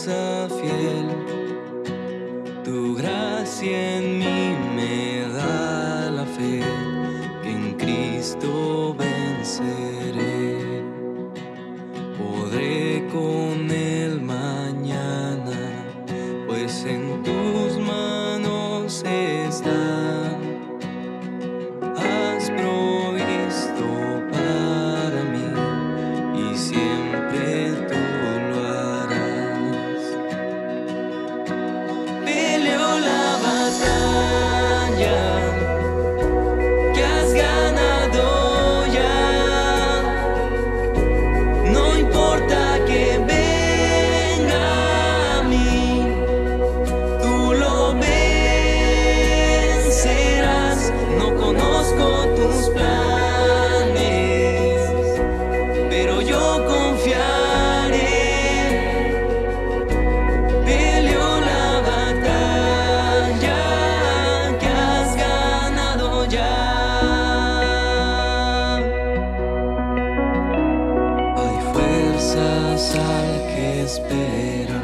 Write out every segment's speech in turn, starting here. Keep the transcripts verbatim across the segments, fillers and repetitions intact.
promesa fiel. Tu gracia en mí me da la fe que en Cristo venceré. Podré con Él mañana, pues en tus manos está. Has provisto para mí y siempre tú lo harás. Peleo la batalla que has ganado ya. No importa que venga a mí, tú lo vencerás. No conozco tus planes, pero yo confiaré. Peleo la batalla que has ganado ya. Hay fuerzas al que espera,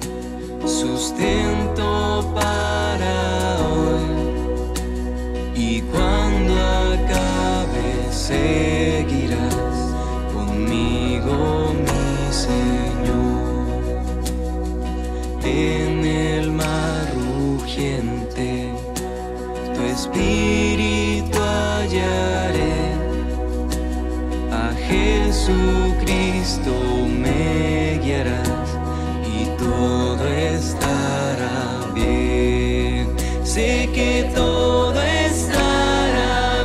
sustento para hoy. Y cuando acabe seguirás conmigo, mi Señor. En el mar rugiente tu espíritu hallaré. A Jesucristo me guiarás y todo estará bien. Sé que todo estará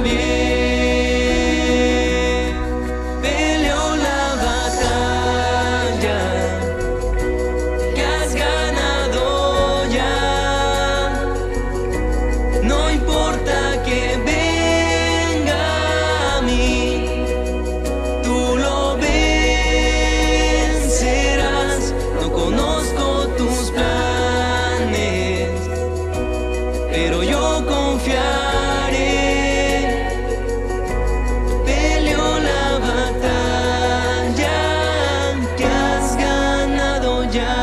bien. Peleo la batalla que has ganado ya. No importa que venga a mí, tú lo vencerás. No conozco tus planes, pero yo confiaré. Peleo la batalla que has ganado ya.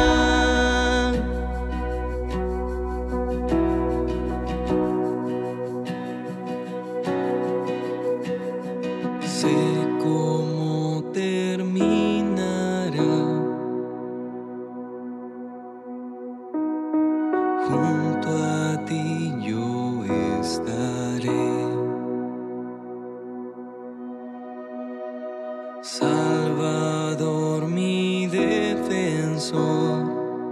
Sé cómo terminará. Junto a ti yo estaré. Salvador, mi defensor,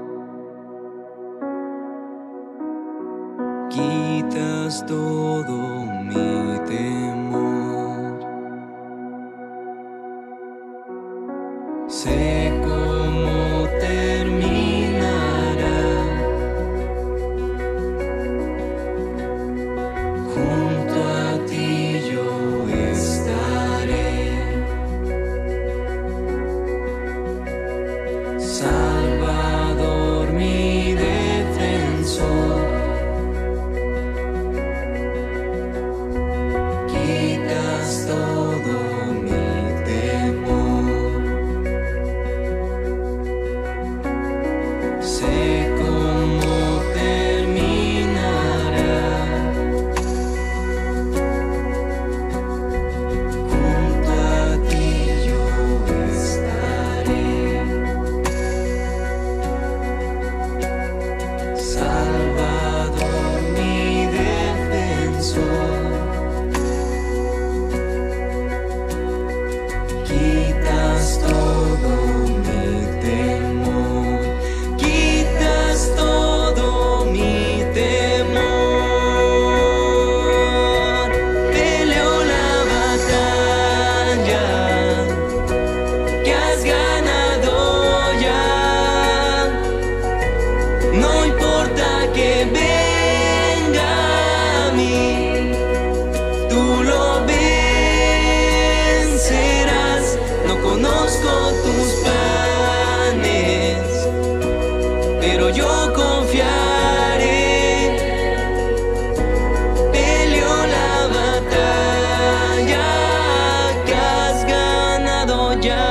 quitas todo mi temor. Sé cómo terminará. Junto a ti yo estaré. Salvador, mi defensor, quitas todo mi temor. Sé cómo terminará. Junto a ti yo estaré. Salvador, mi defensor, quitas todo mi temor. Quitas todo mi temor. Peleo la batalla que has ganado ya. No importa que venga a mí, tú lo vencerás. No conozco tus planes, pero yo confiaré. Peleo la batalla que has ganado ya.